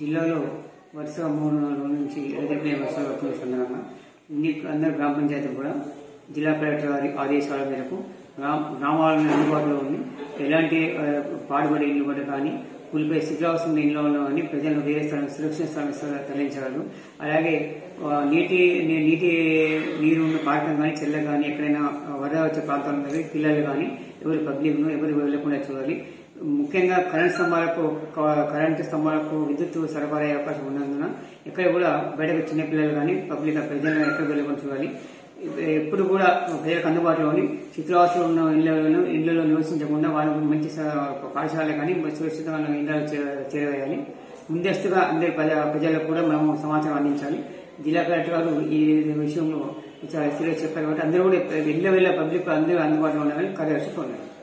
జిల్లాలో వరుసగా 3 రోజుల నుంచి ఎదుర్కొనే వర్షాలు వస్తున్న సందర్భంగా అందరు గ్రామ పంచాయతీలు కూడా జిల్లా కలెక్టర్ గారి ఆదేశాల మేరకు గ్రామాలను అందుబాటులో ఉంది. ఎలాంటి పాడుబడి ఇల్లు కూడా కానీ కూలిపోయి శిథిలావస్థ ఇళ్లలో కానీ ప్రజలను వేరే సురక్షిత స్థలం తరలించగలరు. అలాగే నీరు ఉన్న పాటం కానీ చెల్ల కానీ ఎక్కడైనా వరద వచ్చే ప్రాంతాలు ఉన్నవి పిల్లలు కానీ ఎవరు పబ్లిక్ను ఎవరు వెళ్లకుండా చూడాలి. ముఖ్యంగా కరెంటు స్తంభాలకు విద్యుత్ సరఫరా అయ్యే అవకాశం ఉన్నందున ఎక్కడ కూడా బయటకు చిన్నపిల్లలు కానీ పబ్లిక్ ప్రజలను ఎక్కడ వెళ్ళకుండా చూడాలి. ఎప్పుడు కూడా ప్రజలకు అందుబాటులోని శిథిలావస్థలో ఉన్న ఇళ్లలో నివసించకుండా వాళ్ళకు మంచి పాఠశాల కానీ సురక్షితమైన ఇళ్లలో చేరవేయాలి. ముందస్తుగా అందరి ప్రజలకు కూడా మనం సమాచారం అందించాలి. జిల్లా కలెక్టర్ గారు ఈ విషయంలో చెప్పారు కాబట్టి అందరూ కూడా ఇళ్ల పబ్లిక్ అందరూ అందుబాటులో ఉండాలని కార్యదర్శి కోరారు.